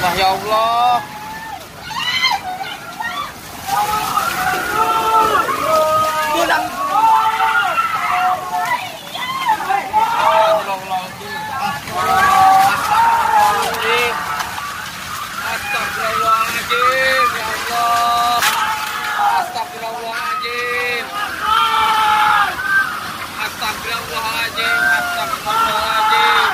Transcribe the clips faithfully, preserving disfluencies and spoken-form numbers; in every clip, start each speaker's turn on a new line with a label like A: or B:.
A: Allah, ya Allah. Pulang. Astagfirullahaladzim. Astagfirullahaladzim. Ya Allah. Astagfirullahaladzim. Astagfirullahaladzim. Astagfirullahaladzim.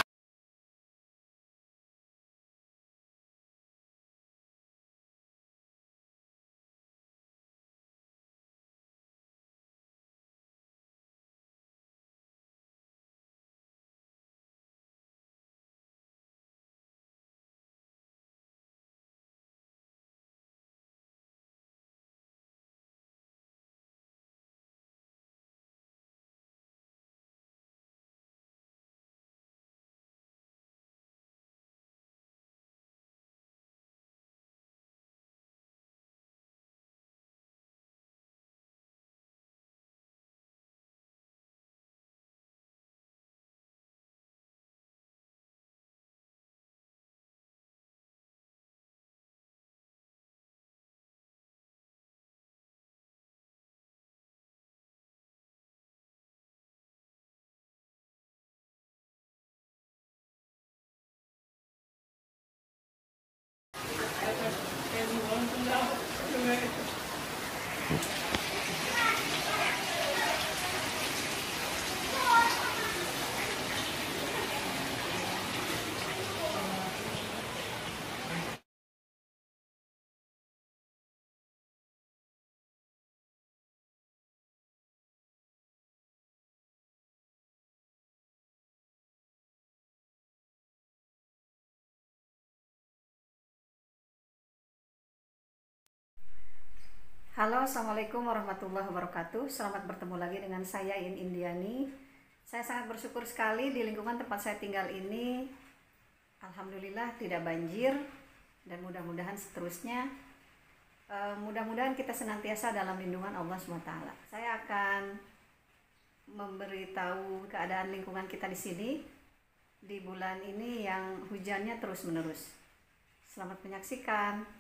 B: Halo, assalamualaikum warahmatullahi wabarakatuh. Selamat bertemu lagi dengan saya In Indiani. Saya sangat bersyukur sekali di lingkungan tempat saya tinggal ini, alhamdulillah tidak banjir, dan mudah-mudahan seterusnya uh, mudah-mudahan kita senantiasa dalam lindungan Allah subhanahu wa taala. Saya akan memberitahu keadaan lingkungan kita di sini di bulan ini yang hujannya terus-menerus. Selamat menyaksikan.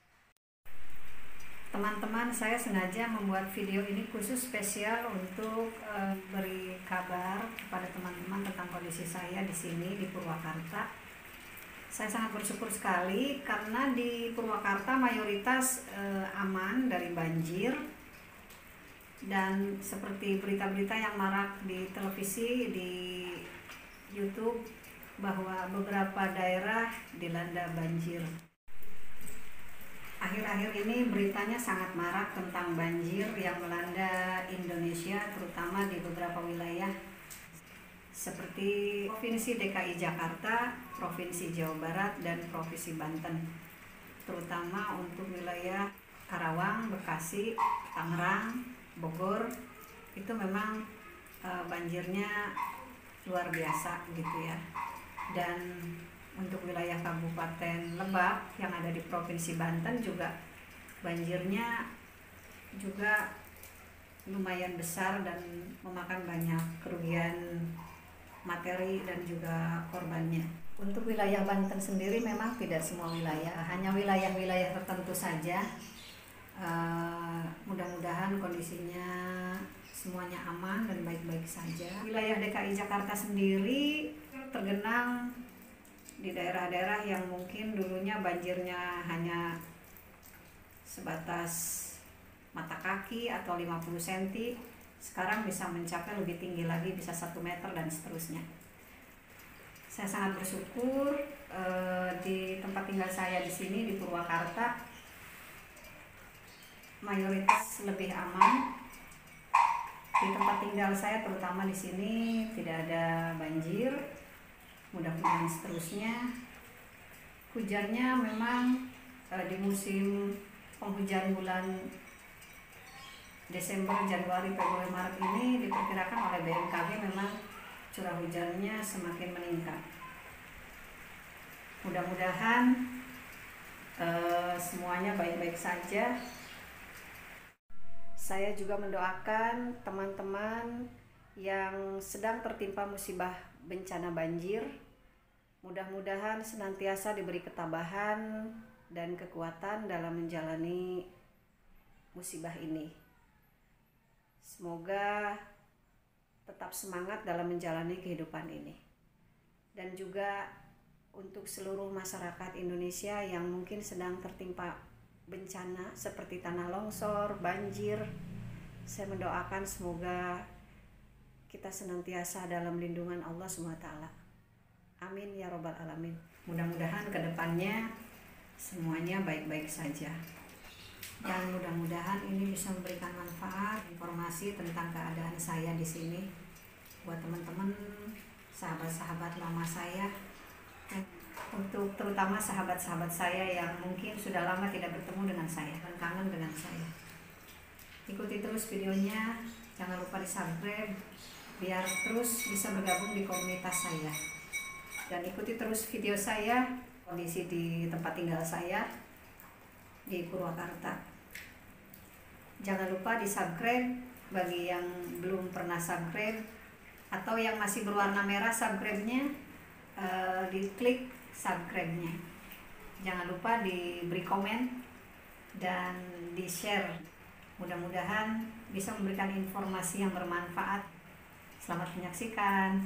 B: Teman-teman, saya sengaja membuat video ini khusus spesial untuk e, beri kabar kepada teman-teman tentang kondisi saya di sini di Purwakarta. Saya sangat bersyukur sekali karena di Purwakarta mayoritas e, aman dari banjir, dan seperti berita-berita yang marak di televisi, di YouTube, bahwa beberapa daerah dilanda banjir. Akhir-akhir ini beritanya sangat marak tentang banjir yang melanda Indonesia, terutama di beberapa wilayah seperti Provinsi D K I Jakarta, Provinsi Jawa Barat, dan Provinsi Banten. Terutama untuk wilayah Karawang, Bekasi, Tangerang, Bogor, itu memang e, banjirnya luar biasa gitu ya. Dan untuk wilayah Kabupaten Lebak yang ada di Provinsi Banten juga banjirnya juga lumayan besar dan memakan banyak kerugian materi dan juga korbannya. Untuk wilayah Banten sendiri memang tidak semua wilayah, hanya wilayah-wilayah tertentu saja. Uh, mudah-mudahan kondisinya semuanya aman dan baik-baik saja. Wilayah D K I Jakarta sendiri tergenang di daerah-daerah yang mungkin dulunya banjirnya hanya sebatas mata kaki atau lima puluh sentimeter, sekarang bisa mencapai lebih tinggi lagi, bisa satu meter dan seterusnya. Saya sangat bersyukur eh, di tempat tinggal saya di sini di Purwakarta mayoritas lebih aman. Di tempat tinggal saya terutama di sini tidak ada banjir. Mudah-mudahan seterusnya. Hujannya memang e, di musim penghujan bulan Desember, Januari, Februari, Maret ini diperkirakan oleh B M K G memang curah hujannya semakin meningkat. Mudah-mudahan e, semuanya baik-baik saja. Saya juga mendoakan teman-teman yang sedang tertimpa musibah bencana banjir, Mudah-mudahan senantiasa diberi ketabahan dan kekuatan dalam menjalani musibah ini. Semoga tetap semangat dalam menjalani kehidupan ini. Dan juga untuk seluruh masyarakat Indonesia yang mungkin sedang tertimpa bencana seperti tanah longsor, banjir, saya mendoakan semoga kita senantiasa dalam lindungan Allah subhanahu wa taala. Amin ya robbal alamin. Mudah-mudahan kedepannya semuanya baik-baik saja. Dan mudah-mudahan ini bisa memberikan manfaat, informasi tentang keadaan saya di sini buat teman-teman, sahabat-sahabat lama saya, untuk terutama sahabat-sahabat saya yang mungkin sudah lama tidak bertemu dengan saya dan kangen dengan saya. Ikuti terus videonya, jangan lupa di subscribe biar terus bisa bergabung di komunitas saya. Dan ikuti terus video saya, kondisi di tempat tinggal saya di Purwakarta. Jangan lupa di subscribe bagi yang belum pernah subscribe atau yang masih berwarna merah subscribe-nya, uh, diklik subscribe-nya. Jangan lupa diberi komen dan di share. Mudah-mudahan bisa memberikan informasi yang bermanfaat. Selamat menyaksikan.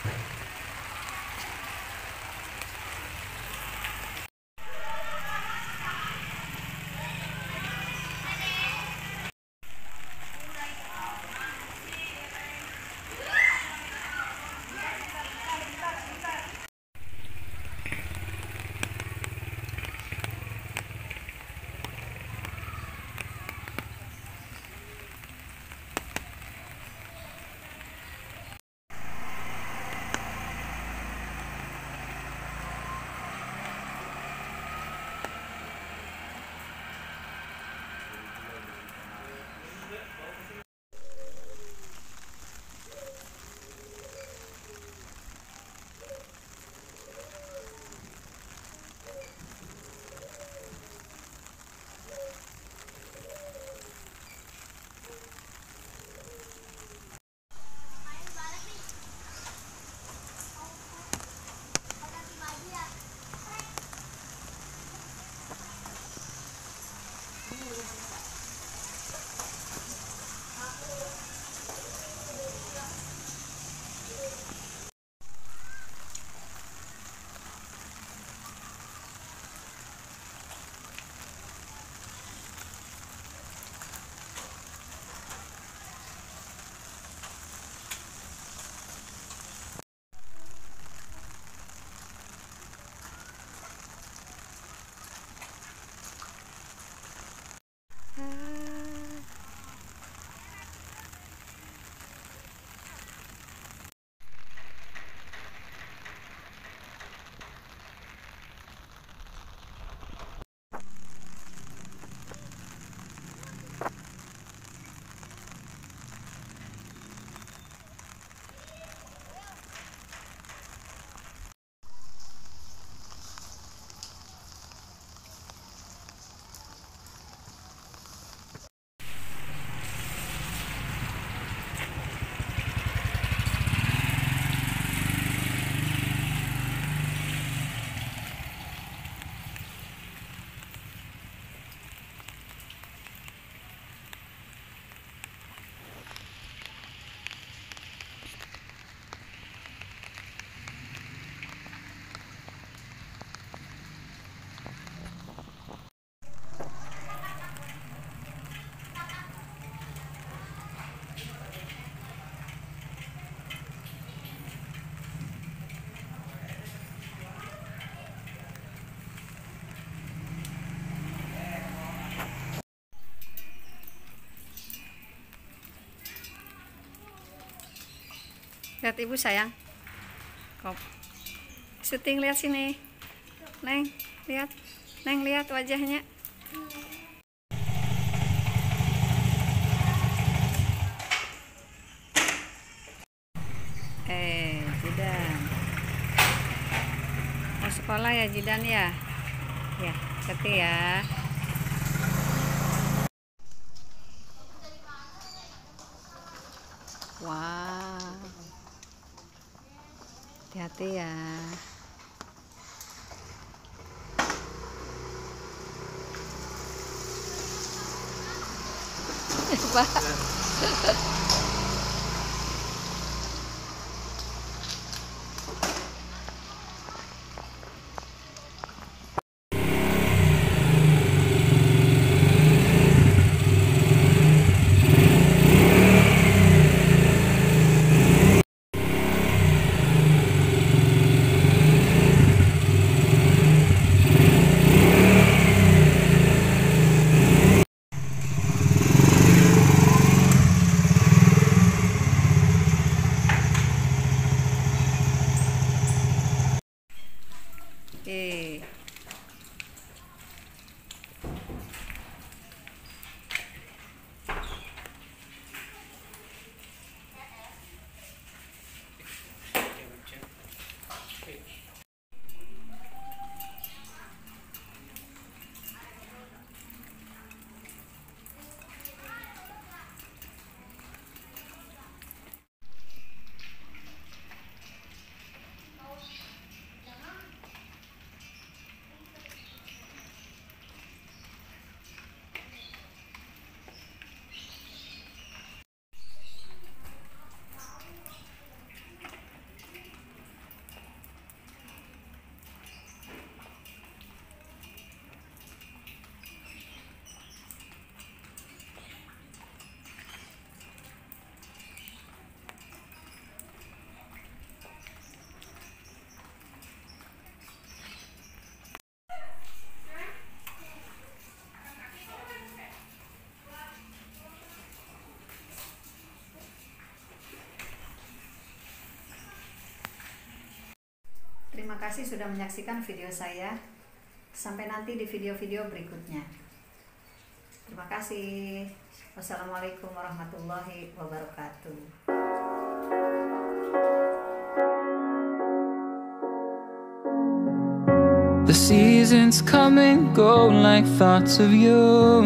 B: Lihat ibu sayang. Kop. Syuting, lihat sini. Neng, lihat. Neng, lihat wajahnya. Eh, Jidan. Mau sekolah ya Jidan ya? Ya, hati ya. Wow. Hati-hati ya. Pak. Terima kasih sudah menyaksikan video saya. Sampai nanti di video-video berikutnya. Terima kasih. Wassalamualaikum warahmatullahi wabarakatuh.
C: The seasons come and go like thoughts of you,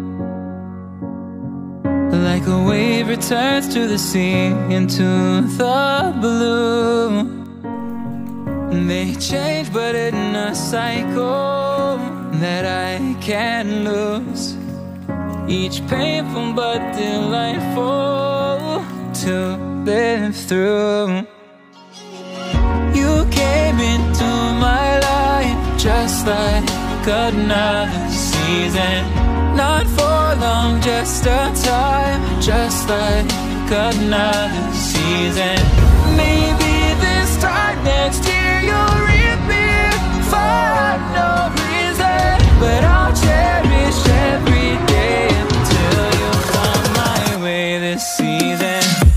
C: like a wave returns to the sea, into the blue. They change but in a cycle that I can't lose, each painful but delightful to live through. You came into my life just like another season, not for long, just a time, just like another season. Maybe this time next year you'll reappear for no reason, but I'll cherish every day until you come my way this season.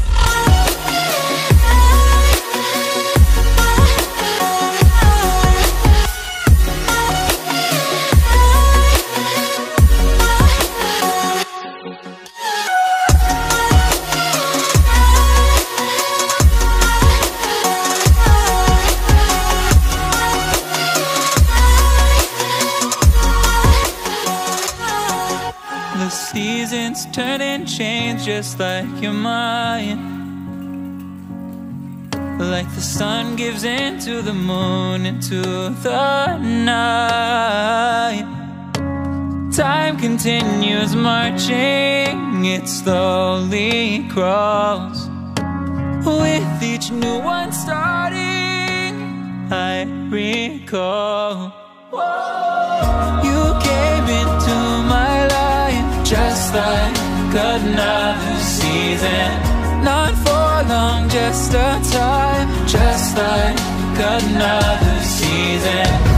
C: The seasons turn and change just like your mind, like the sun gives into the moon, into the night. Time continues marching, it slowly crawls. With each new one starting, I recall. You came into my life just like another season, not for long, just a time, just like another season.